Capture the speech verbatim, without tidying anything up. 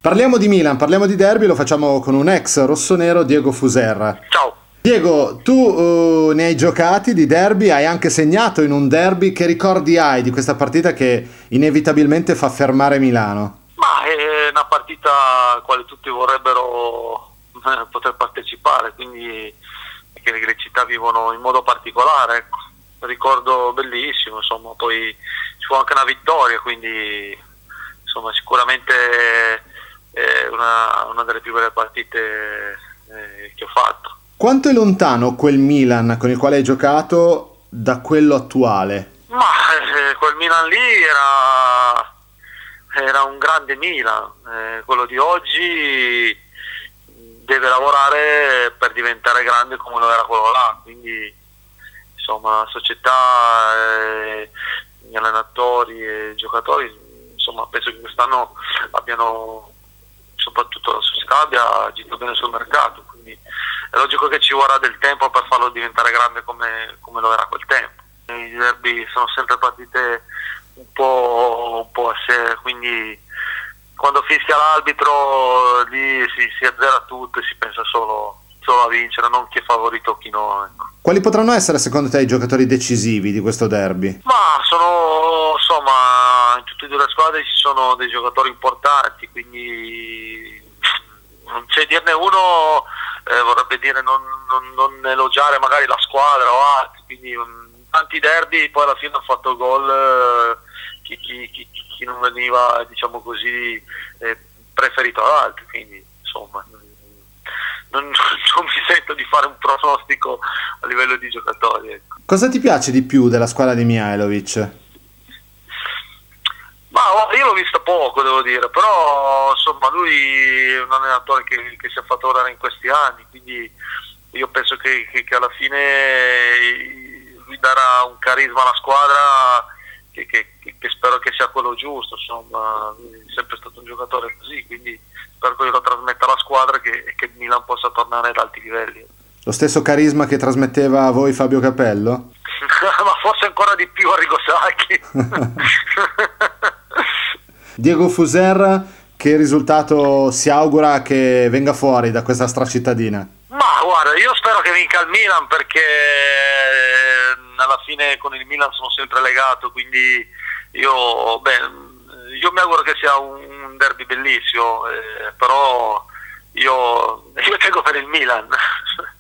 Parliamo di Milan, parliamo di derby, lo facciamo con un ex rossonero, Diego Fuserra. Ciao. Diego, tu uh, ne hai giocati di derby, hai anche segnato in un derby. Che ricordi hai di questa partita che inevitabilmente fa fermare Milano? Ma è una partita alla quale tutti vorrebbero eh, poter partecipare, quindi che le città vivono in modo particolare, ecco. Ricordo bellissimo, insomma, poi ci fu anche una vittoria, quindi insomma sicuramente è una, una delle più belle partite eh, che ho fatto. Quanto è lontano quel Milan con il quale hai giocato da quello attuale? Ma eh, quel Milan lì era, era un grande Milan, eh, quello di oggi deve lavorare per diventare grande come lo era quello là, quindi insomma la società, eh, gli allenatori e i giocatori, insomma penso che quest'anno abbiano, soprattutto la società abbia agito bene sul mercato, quindi è logico che ci vorrà del tempo per farlo diventare grande come, come lo era a quel tempo. I derby sono sempre partite un po', un po' a sé, quindi quando fischia l'arbitro lì si, si azzera tutto e si pensa solo, solo a vincere, non chi è favorito o chi no, ecco. Quali potranno essere secondo te i giocatori decisivi di questo derby? Ma sono, insomma, in tutte e due le squadre ci sono dei giocatori importanti, quindi non c'è dirne uno, eh, vorrebbe dire non, non, non elogiare magari la squadra o altri, quindi um, tanti derby poi alla fine hanno fatto gol eh, chi, chi, chi, chi non veniva, diciamo così, eh, preferito ad altri, quindi insomma non, non mi sento di fare un pronostico a livello di giocatori, ecco. Cosa ti piace di più della squadra di Mihajlovic? Ma io l'ho visto poco, devo dire, però insomma lui è un allenatore che, che si è fatto lavorare in questi anni, quindi io penso che, che, che alla fine lui darà un carisma alla squadra che, che, che spero che sia quello giusto, insomma, lui è sempre stato un giocatore così, quindi spero che lo trasmetta alla squadra e che, che il Milan possa tornare ad alti livelli. Lo stesso carisma che trasmetteva a voi Fabio Capello? Ma forse ancora di più Arrigo Sacchi. Diego Fuserra, che risultato si augura che venga fuori da questa stracittadina? Ma guarda, io spero che vinca il Milan perché alla fine con il Milan sono sempre legato, quindi io, beh, io mi auguro che sia un derby bellissimo, eh, però io, io tengo per il Milan.